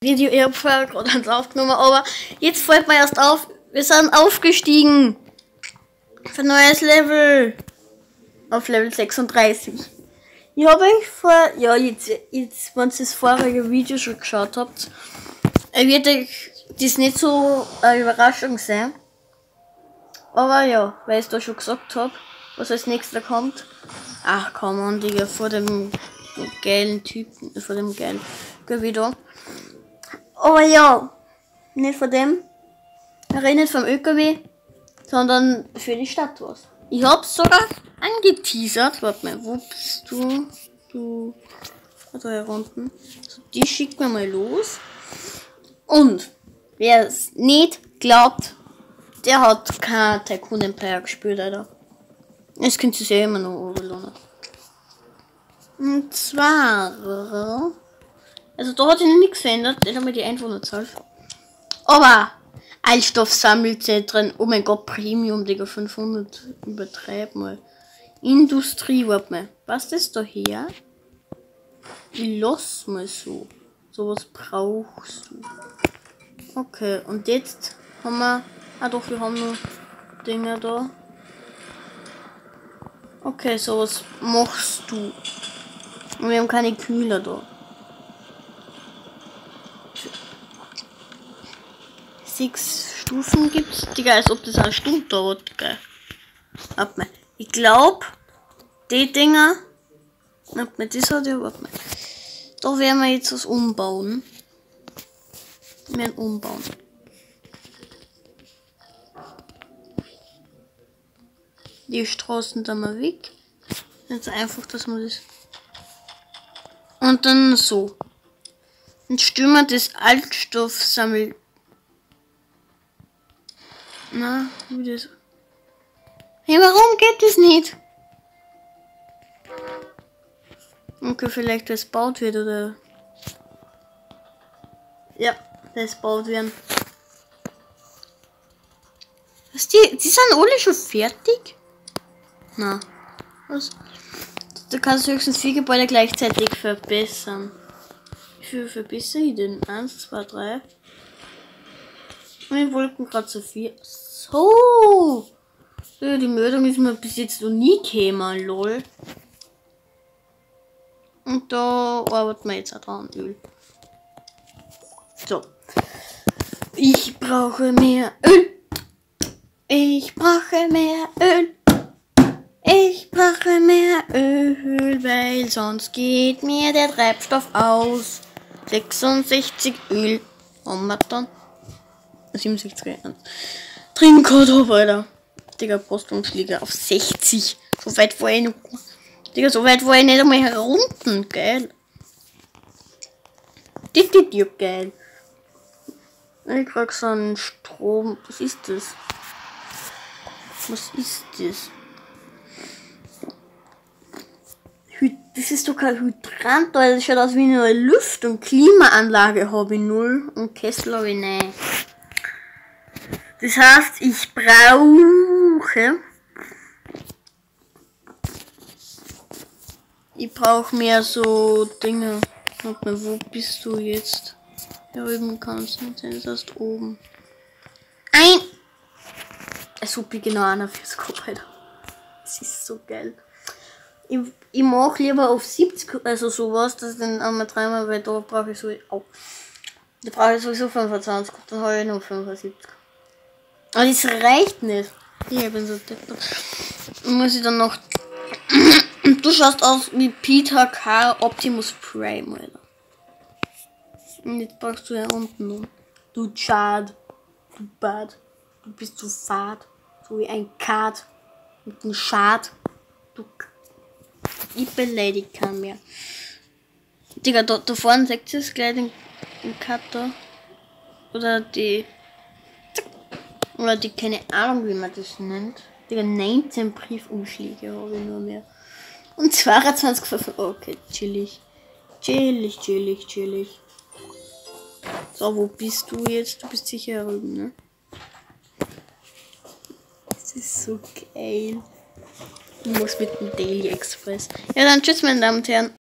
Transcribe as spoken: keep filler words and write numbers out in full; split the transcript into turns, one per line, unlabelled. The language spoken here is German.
Video, ich habe vorher gerade eins aufgenommen, aber jetzt fällt mir erst auf, wir sind aufgestiegen. Für ein neues Level. Auf Level sechsunddreißig. Ich habe euch vor, ja, jetzt, jetzt, wenn ihr das vorige Video schon geschaut habt, wird euch das nicht so eine Überraschung sein. Aber ja, weil ich es da schon gesagt habe, was als nächster kommt. Ach komm on, Digga, vor dem geilen Typen, vor dem geilen Gewitter. Aber ja, nicht von dem. Ich rede nicht vom Ö K W, sondern für die Stadt was. Ich hab's sogar angeteasert. Warte mal, wo bist du? Du. Da hier unten. So, die schicken wir mal los. Und wer es nicht glaubt, der hat kein Tycoon Empire gespielt, Alter. Das könnt ihr ja immer noch overladen. Und zwar. Also da hat sich nichts verändert, nicht einmal die Einwohnerzahl. Aber Altstoffsammelzentren, oh mein Gott, Premium, Digga, fünfhundert, übertreib mal. Industrie, warte mal, was ist da her? Lass mal so. Sowas brauchst du. Okay, und jetzt haben wir, ah doch, wir haben noch Dinge da. Okay, sowas machst du. Und wir haben keine Kühler da. Sechs Stufen gibt's. Digga, als ob das eine Stunde dauert, gell. Warte mal. Ich glaube, die Dinger. Warte mal, das hat ja, warte mal. Da werden wir jetzt was umbauen. Wir werden umbauen. Die Straßen da mal weg. Jetzt einfach, dass man das. Und dann so. Und stürmen das Altstoffsammel. Na, wie das. Hey, warum geht das nicht? Okay, vielleicht das baut wird oder. Ja, das baut werden. Was die. Die sind alle schon fertig? Na. Was? Da kannst du höchstens vier Gebäude gleichzeitig verbessern. Wie viel verbessere ich denn? Eins, zwei, drei. Und wir wollten gerade so viel. So. Ja, die Meldung ist mir bis jetzt noch nie gekommen, lol. Und da arbeiten wir jetzt auch dran, Öl. So. Ich brauche mehr Öl. Ich brauche mehr Öl. Ich brauche mehr Öl, weil sonst geht mir der Treibstoff aus. sechsundsechzig Öl. Haben wir dann? siebenundsechzig. Trinker, Alter. Digga, Postumschläge auf sechzig. So weit war ich noch. Digga, so weit war ich nicht einmal herunten. Geil. Das ist ja geil. Ich krieg so einen Strom. Was ist das? Was ist das? Das ist doch kein Hydrant, das schaut aus wie eine Luft- und Klimaanlage habe ich null und Kessel habe ich nein. Das heißt, ich brauche ich brauche mehr so Dinge. Warte mal, wo bist du jetzt? Hier oben kannst du nicht sein, das heißt oben. Ein! Als ob ich genau einer fürs Kopf hätte. Das ist so geil. Ich, ich mache lieber auf siebzig, also sowas, das dann einmal dreimal, weil da brauche ich so, oh, da brauche ich sowieso fünfundzwanzig, dann habe ich noch fünfundsiebzig. Aber das reicht nicht. Ich bin so deppert. Muss ich dann noch. Du schaust aus wie Peter K. Optimus Prime, Alter. Und jetzt brauchst du ja unten noch. Du Chad. Du Bad. Du bist so fad. So wie ein Kat. Mit einem Schad. Du. Ich beleidigt keinen mehr. Digga, da, da vorne seht ihr es gleich den, den Cutter. Oder die. Oder die, keine Ahnung, wie man das nennt. Digga, neunzehn Briefumschläge habe ich nur mehr. Und zweiundzwanzig Pfeffer. Okay, chillig. Chillig, chillig, chillig. So, wo bist du jetzt? Du bist sicher hier drüben, ne? Das ist so geil. Ich muss mit dem Daily Express. Ja, dann tschüss, meine Damen und Herren.